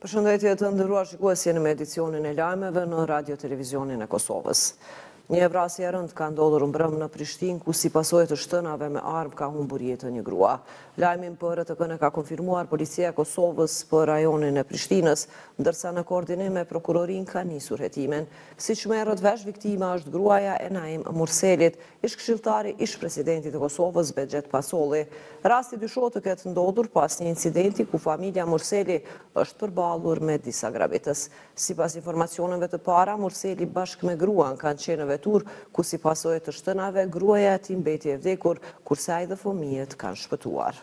Përshëndetje të nderuar shikues, jeni me edicionin e lajmeve në Radio Televizionin e Kosovës. Një vrasje e rëndë ka ndodhur mbrëmë në Prishtinë, ku si pasojë të shtënave me armë ka humbur jetën një grua. Lajmin për RTK-n ka konfirmuar Policia e Kosovës për rajonin e Prishtinës, ndërsa në koordinim me prokurorin ka nisur hetimin. Siç merret vesh, viktima është gruaja e Naim Murselit, ish këshilltari ish presidentit të Kosovës Bexhet Pasolli. Rasti dyshohet të ketë ndodhur pas një incidenti ku familja Murseli është përballur me disa grabitës. Sipas informacioneve të para, Murseli bashkë me gruan kanë qenë në vetur, ku si pasojë të shtënave, gruaja e tij mbeti e vdekur, kurse ai dhe fëmijët kanë shpëtuar.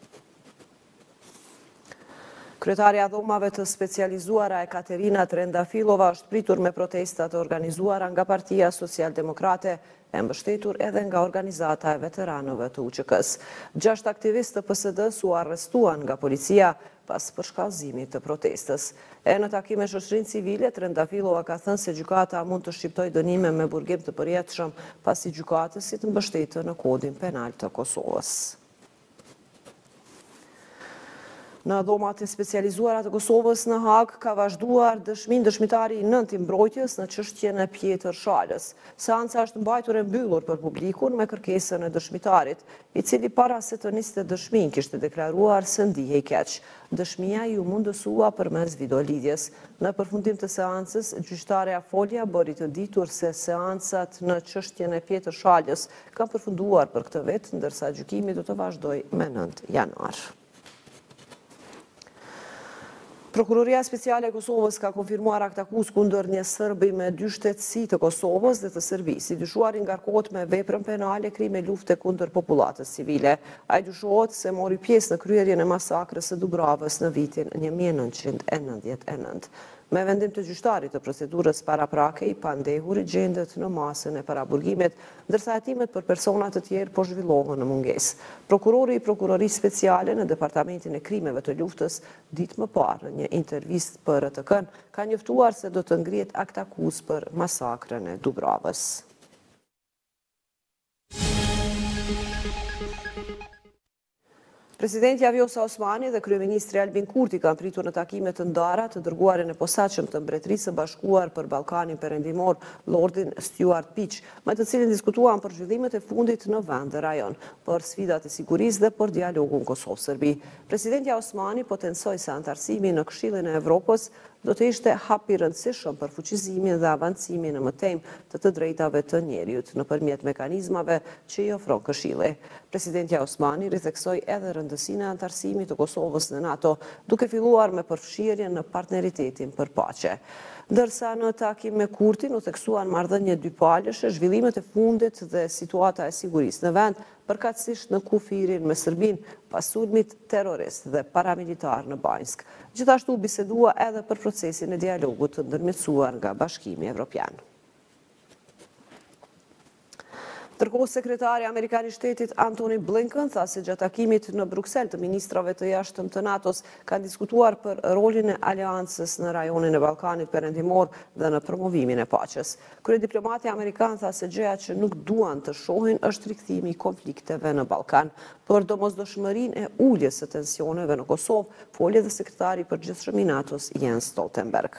Kryetaria e dhomave të specializuara Ekaterina Trendafilova është pritur me protesta të organizuara nga Partia Socialdemokrate, e mbështetur edhe nga organizata e veteranëve të UÇK-s. 6 aktivistë të PSD-s u arrestuan nga policia pas përshkallëzimit të protestës. E në takim me shoqërinë civile, Trendafilova ka thënë se gjykata mund të shqiptojë dënime me burgim të përjetshëm, pasi gjykatësit mbështetën në kodin penal të Kosovës. Në dhomat e specializuara të Kosovës në Hag ka vazhduar dëshmitari i 9 mbrojtjes në çështjen e Pjetër Shalës. Seanca është mbajtur e mbyllur për publikun me kërkesën e dëshmitarit, i cili para se të niste dëshmin kishte deklaruar se ndihej keq. Dëshmia ju mundësua përmes videolidhjes. Në përfundim të seancës, gjyqtarja Folja bëri të ditur se seancat në çështjen e Pjetër Shalës kanë përfunduar për këtë vit, ndërsa gjykimi do të vazhdojë me 9 janar. Prokuroria Speciale e Kosovës ka konfirmuar akt akuzë kundër një Serbi me 2 shtetësi të Kosovës dhe të Serbisë. I dyshuari ngarkohet me veprën penale krime lufte kundër popullatës civile. Ai dyshohet se mori pjesë në kryerjen e masakrës së Dubravës në vitin 1999. Me vendim të gjyqtarit të procedurës paraprake, i pandehuri gjendet në masën e paraburgimit, ndërsa hetimet për persona të tjerë po zhvillohen në mungesë. Prokurori i Prokurorisë Speciale në Departamentin e Krimeve të Luftës, ditë më parë në një intervistë për RTK-n, ka njoftuar se do të ngrihet akt akuzë për masakrën e Dubravës. Presidenti Vjosa Osmani dhe kryeministri Albin Kurti kanë pritur në takime të ndara të dërguarin e posaçëm të Mbretërisë së Bashkuar për Ballkanin Perëndimor, Lordin Stuart Peach, me të cilin diskutuan për zhvillimet e fundit në vend dhe rajon, për sfidat e sigurisë dhe për dialogun Kosovë-Serbi. Presidenti Osmani potensoi se antarësimi në Këshillin e Evropës do të ishte hap i rëndësishëm për fuqizimin dhe avancimin në temë të drejtave të njeriut nëpërmjet mekanizmave që i ofron Këshilli. Presidenti Osmani ritheksoi edhe rëndësinë e antarësimit të Kosovës në NATO, duke filluar me përfshirjen në partneritetin për paqe. Ndërsa në takim me Kurtin u theksuan marrëdhënie dypalësh, zhvillimet e fundit dhe situata e sigurisë në vend, përkatësisht në kufirin me Serbinë pas sulmit terrorist dhe paramilitar në Banjsk. Gjithashtu bisedua edhe për procesin e dialogut të ndërmjetësuar nga Bashkimi Evropian. Ndërkohë, sekretari amerikan i shtetit Antony Blinken tha se gjatë takimit në Bruksel të ministrave të jashtëm të NATO-s kanë diskutuar për rolin e aleancës në rajonin e Ballkanit Perëndimor dhe në promovimin e paqes. Kryediplomati amerikan tha se gjëja që nuk duan të shohin është rikthimi i konflikteve në Ballkan. Për domosdoshmërinë e uljes së tensioneve në Kosovë, foli edhe sekretari i përgjithshëm i NATO-s Jens Stoltenberg.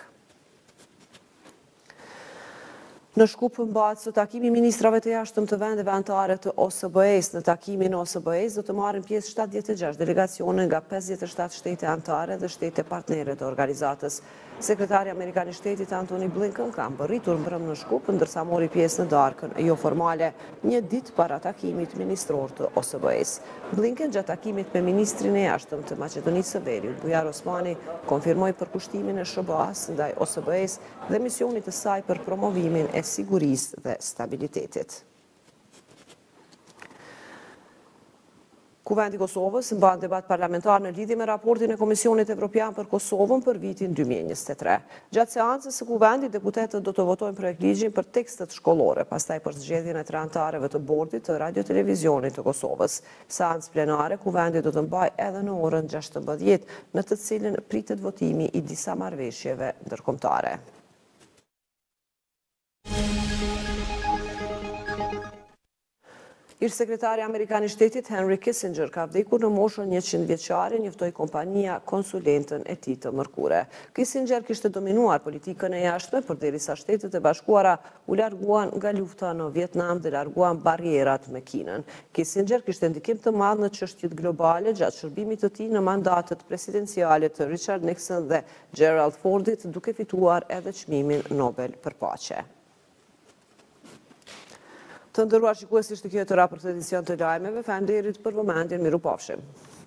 Në Shkup mbahet sot takimi ministrave të jashtëm të vendeve anëtare të OSBE-s. Në takimin e OSBE-s do të marrin pjesë 76 delegacione nga 57 shtete anëtare dhe shtete partnere të organizatës. Sekretari amerikan i shtetit Antony Blinken ka mbërritur mbrëmë në Shkup, ndërsa mori pjesë në darkën jo formale, një ditë para takimit ministror të OSBE-s. Blinken gjatë takimit me ministrin e jashtëm të Maqedonisë së Veriut, Bujar Osmani, konfirmoi përkushtimin e SBA-s ndaj OSBE-s dhe misionit të saj për promovimin e sigurisë dhe stabilitetit. Kuvendi i Kosovës mban debat parlamentar në lidhje me raportin e Komisionit Evropian për Kosovën për vitin 2023. Gjatë seancës së Kuvendit, deputetët do të votojnë projekt ligjin për tekstet shkollore, pastaj për zgjedhjen e 3 anëtarëve të bordit të Radio Televizionit të Kosovës. Seancë plenare Kuvendi do të mbajë edhe në orën 16, në të cilën pritet votimi i disa marrëveshjeve ndërkombëtare. Ish sekretari Amerikan i Shtetit Henry Kissinger ka vdekur në moshën 100 vjeçare, njoftoi kompania konsulentën e tij të mërkure. Kissinger kishte dominuar politikën e jashtme përderisa Shtetet e Bashkuara u larguan nga lufta në Vietnam dhe larguan barrierat me Kinën. Kissinger kishte ndikim të madh në çështjet globale gjatë shërbimit të tij në mandatet presidenciale të Richard Nixon dhe Gerald Fordit, duke fituar edhe çmimin Nobel për paqe. Të nderuar shikues, ishte kjo e tëra për këtë edicion të lajmeve. Faleminderit për vëmendjen, mirupafshim.